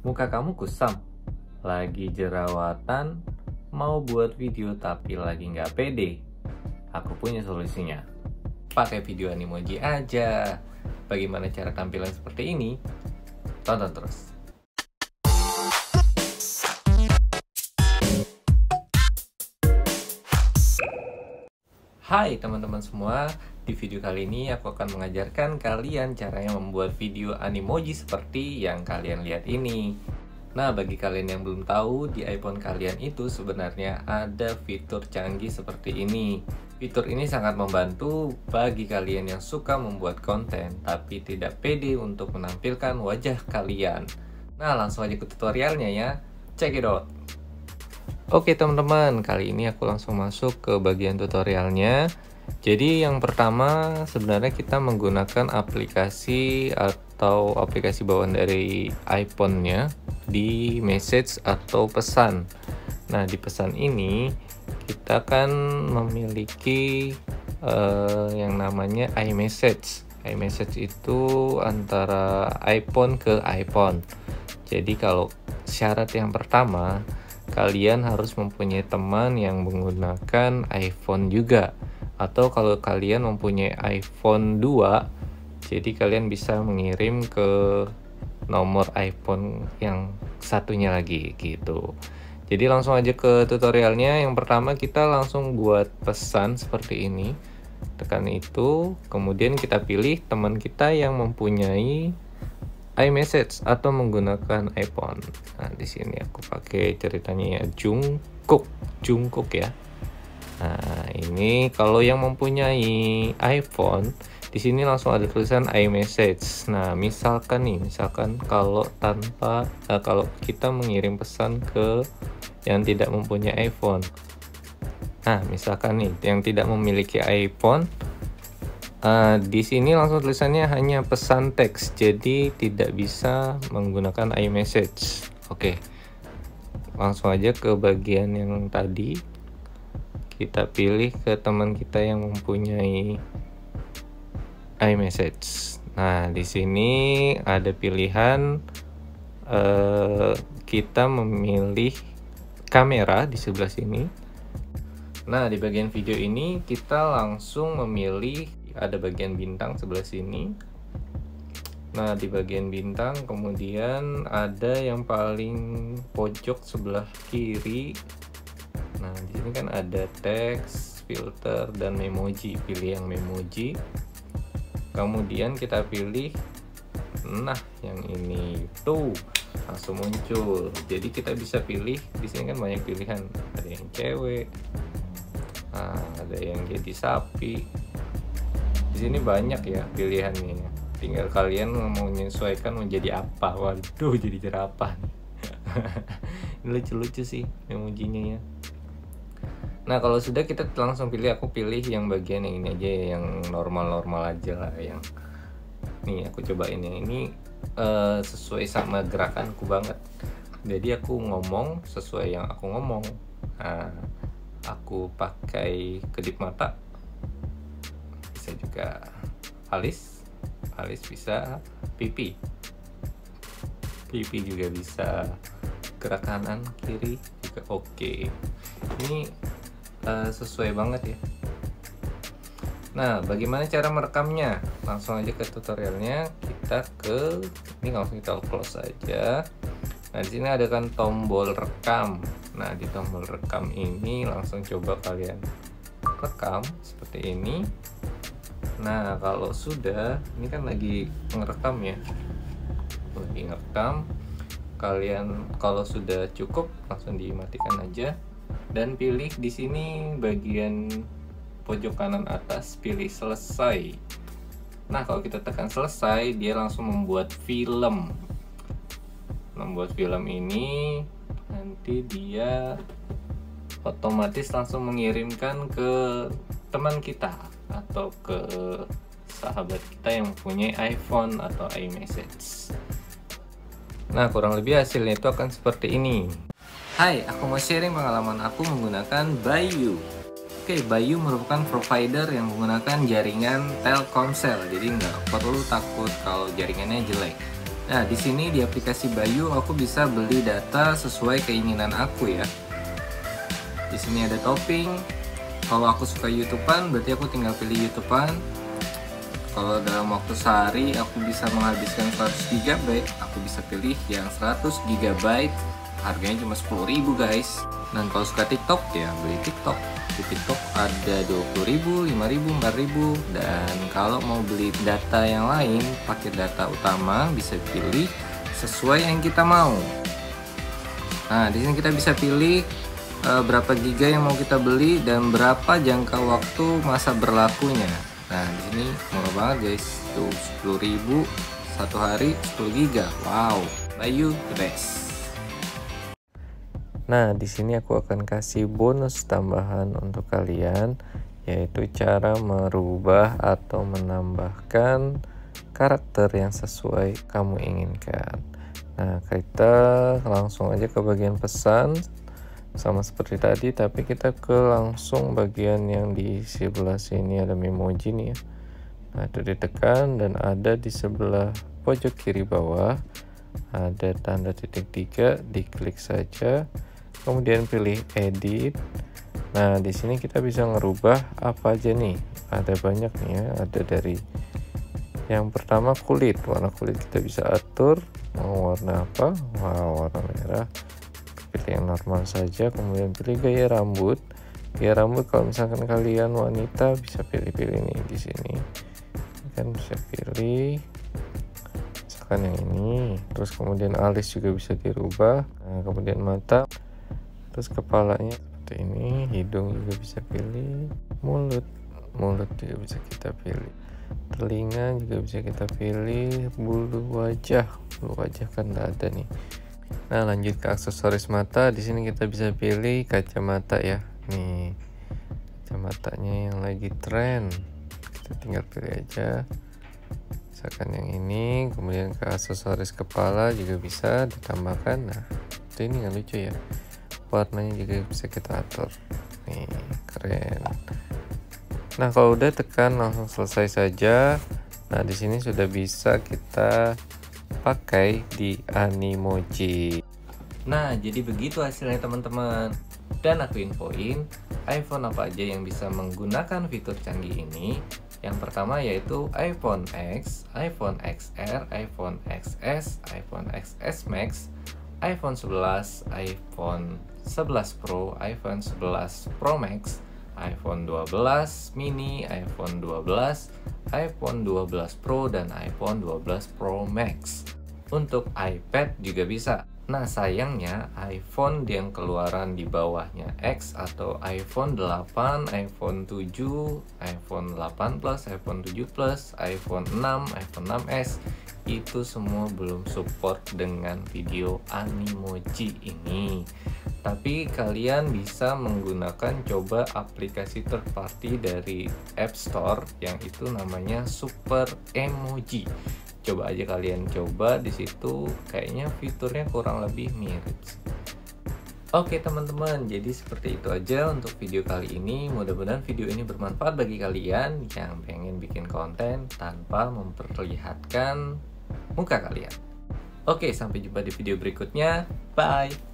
Muka kamu kusam, lagi jerawatan, mau buat video tapi lagi nggak pede? Aku punya solusinya. Pakai video animoji aja. Bagaimana cara tampilan seperti ini? Tonton terus. Hai teman-teman semua, di video kali ini aku akan mengajarkan kalian caranya membuat video animoji seperti yang kalian lihat ini. Nah, bagi kalian yang belum tahu, di iPhone kalian itu sebenarnya ada fitur canggih seperti ini. Fitur ini sangat membantu bagi kalian yang suka membuat konten, tapi tidak pede untuk menampilkan wajah kalian. Nah, langsung aja ke tutorialnya ya, check it out! Oke teman-teman, kali ini aku langsung masuk ke bagian tutorialnya. Jadi yang pertama sebenarnya kita menggunakan aplikasi atau aplikasi bawaan dari iPhone-nya di message atau pesan. Nah, di pesan ini kita kan memiliki yang namanya iMessage. iMessage itu antara iPhone ke iPhone. Jadi kalau syarat yang pertama, kalian harus mempunyai teman yang menggunakan iPhone juga, atau kalau kalian mempunyai iPhone 2, jadi kalian bisa mengirim ke nomor iPhone yang satunya lagi gitu. Jadi langsung aja ke tutorialnya. Yang pertama kita langsung buat pesan seperti ini, tekan itu, kemudian kita pilih teman kita yang mempunyai iMessage atau menggunakan iPhone. Nah, di sini aku pakai ceritanya ya Jungkook ya. Nah, ini kalau yang mempunyai iPhone, di sini langsung ada tulisan iMessage. Nah, misalkan kalau kalau kita mengirim pesan ke yang tidak mempunyai iPhone. Nah, misalkan nih yang tidak memiliki iPhone, di sini langsung tulisannya hanya pesan teks, jadi tidak bisa menggunakan iMessage. Oke, langsung aja ke bagian yang tadi. Kita pilih ke teman kita yang mempunyai iMessage. Nah, di sini ada pilihan kita memilih kamera di sebelah sini. Nah, di bagian video ini kita langsung memilih, ada bagian bintang sebelah sini. Nah, di bagian bintang kemudian ada yang paling pojok sebelah kiri. Nah, di sini kan ada teks, filter, dan memoji. Pilih yang memoji. Kemudian kita pilih, nah yang ini tuh langsung muncul. Jadi kita bisa pilih, di sini kan banyak pilihan. Ada yang cewek, nah, ada yang jadi sapi. Di sini banyak ya pilihannya. Tinggal kalian mau menyesuaikan menjadi apa. Waduh, jadi jerapah. Ini lucu-lucu sih emojinya ya. Nah, kalau sudah kita langsung pilih, aku pilih yang bagian yang ini aja, yang normal-normal aja lah. Yang nih aku cobain yang ini sesuai sama gerakanku banget. Jadi aku ngomong sesuai yang aku ngomong. Nah, aku pakai kedip mata, bisa juga alis bisa, pipi juga bisa, gerak kanan kiri juga oke. Ini sesuai banget ya. Nah, bagaimana cara merekamnya? Langsung aja ke tutorialnya. Ini langsung kita close aja. Nah, di sini ada kan tombol rekam. Nah, di tombol rekam ini langsung coba kalian rekam seperti ini. Nah, kalau sudah, ini kan lagi ngerekam ya, kalian kalau sudah cukup langsung dimatikan aja dan pilih di sini bagian pojok kanan atas, pilih selesai. Nah, kalau kita tekan selesai, dia langsung membuat film. Ini nanti dia otomatis langsung mengirimkan ke teman kita atau ke sahabat kita yang mempunyai iPhone atau iMessage. Nah, kurang lebih hasilnya itu akan seperti ini. Hai, aku mau sharing pengalaman aku menggunakan Bayu. Oke, Bayu merupakan provider yang menggunakan jaringan Telkomsel, jadi nggak perlu takut kalau jaringannya jelek. Nah, di sini di aplikasi Bayu aku bisa beli data sesuai keinginan aku ya. Di sini ada topping. Kalau aku suka YouTubean, berarti aku tinggal pilih YouTubean. Kalau dalam waktu sehari aku bisa menghabiskan 100 GB, aku bisa pilih yang 100 GB. Harganya cuma 10.000 guys. Dan kalau suka TikTok ya beli TikTok. Di TikTok ada 20.000, 5.000, 4.000. Dan kalau mau beli data yang lain, pakai data utama bisa pilih sesuai yang kita mau. Nah, di sini kita bisa pilih berapa giga yang mau kita beli dan berapa jangka waktu masa berlakunya. Nah, di sini murah banget guys. Tuh 10.000 satu hari 10 giga. Wow, Bayu the best. Nah, di sini aku akan kasih bonus tambahan untuk kalian, yaitu cara merubah atau menambahkan karakter yang sesuai kamu inginkan. Nah, kita langsung aja ke bagian pesan. Sama seperti tadi, tapi kita ke langsung bagian yang di sebelah sini ada memoji nih ya. Nah, itu ditekan dan ada di sebelah pojok kiri bawah ada tanda titik 3, diklik saja, kemudian pilih edit. Nah, di sini kita bisa ngerubah apa aja nih. Ada banyak nih ya, ada dari yang pertama kulit, warna kulit kita bisa atur mau warna apa. Wow, warna merah. Pilih yang normal saja, kemudian pilih gaya rambut. Gaya rambut kalau misalkan kalian wanita bisa pilih-pilih nih di sini. Kan bisa pilih misalkan yang ini. Terus kemudian alis juga bisa dirubah. Nah, kemudian mata, terus kepalanya seperti ini, hidung juga bisa pilih, mulut juga bisa kita pilih, telinga juga bisa kita pilih, bulu wajah kan nggak ada nih. Nah, lanjut ke aksesoris mata. Di sini kita bisa pilih kacamata ya. Nih, kacamatanya yang lagi tren. Kita tinggal pilih aja. Misalkan yang ini. Kemudian ke aksesoris kepala juga bisa ditambahkan. Nah, itu ini nggak lucu ya. Warnanya juga bisa kita atur. Nih, keren. Nah, kalau udah tekan langsung selesai saja. Nah, di sini sudah bisa kita pakai di Animoji. Nah, jadi begitu hasilnya teman-teman. Dan aku infoin iPhone apa aja yang bisa menggunakan fitur canggih ini. Yang pertama yaitu iPhone X, iPhone XR, iPhone XS, iPhone XS Max, iPhone 11, iPhone 11 Pro, iPhone 11 Pro Max, iPhone 12 mini, iPhone 12, iPhone 12 Pro, dan iPhone 12 Pro Max. Untuk iPad juga bisa. Nah, sayangnya iPhone yang keluaran di bawahnya X atau iPhone 8, iPhone 7, iPhone 8 Plus, iPhone 7 Plus, iPhone 6, iPhone 6s itu semua belum support dengan video Animoji ini. Tapi kalian bisa menggunakan coba aplikasi third party dari App Store yang itu namanya Super Emoji. Coba aja kalian coba di situ, kayaknya fiturnya kurang lebih mirip. Oke teman-teman, jadi seperti itu aja untuk video kali ini. Mudah-mudahan video ini bermanfaat bagi kalian yang pengen bikin konten tanpa memperlihatkan muka kalian. Oke, sampai jumpa di video berikutnya. Bye.